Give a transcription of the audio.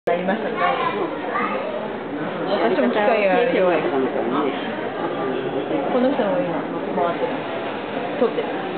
なりましたね。私も機械が弱い。この人も今回ってる。撮ってる。